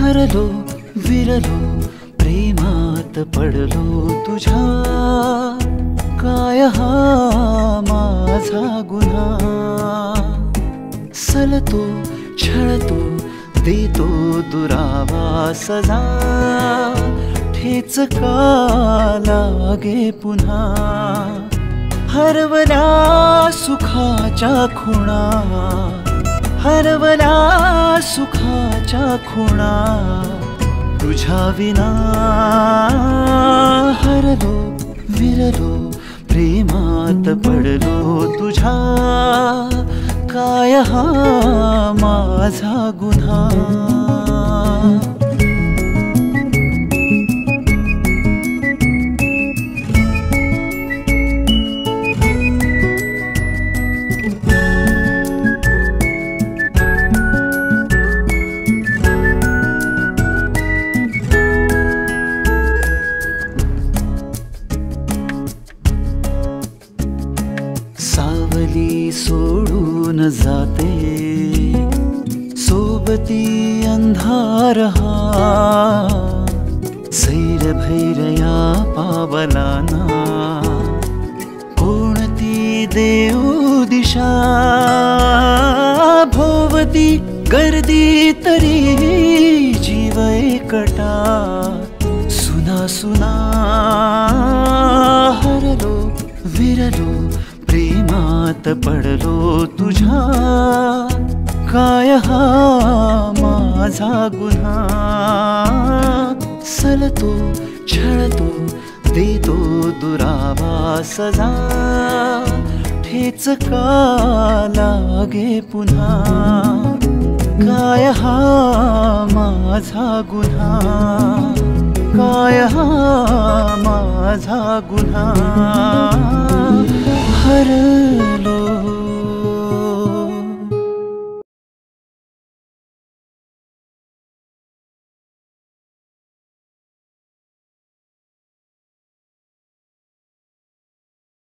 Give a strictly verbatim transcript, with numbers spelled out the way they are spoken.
हरलो विरलो प्रेमात पडलो तुझ्या, काय हा माझा गुन्हा. सलतो छळतो देतो दुरावा सजा, ठेच का लागे पुन्हा. हरवला सुखाच्या खुणा, हरवला सुखाच्या खुणा, तुझ्या विना. हरलो विरलो प्रेमात पडलो तुझ्या, काय हा माझा गुन्हा. सावली सोडून जाते सोबती अंधार हा, सैर भैरया पावलाना कोणती देऊ दिशा. भोवती गर्दी तरी जीव एकटा, सुना सुना. हरलो विरलो प्रेमात पडलो तुझ्या, काय हा माझा गुन्हा. सलतो छळतो देतो दुरावा सजा, ठेच का लागे पुन्हा. काय हा माझा गुन्हा, काय हा माझा गुन्हा. हर